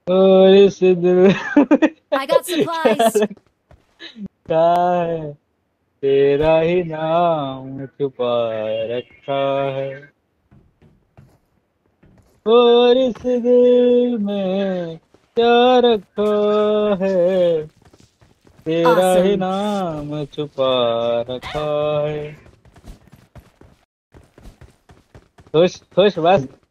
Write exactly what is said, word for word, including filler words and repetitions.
और इस दिल I got क्या supplies. रखा है, तेरा ही नाम छुपा रखा है। और इस दिल में क्या रखा है, तेरा ही Awesome. नाम छुपा रखा है। खुश खुश बस।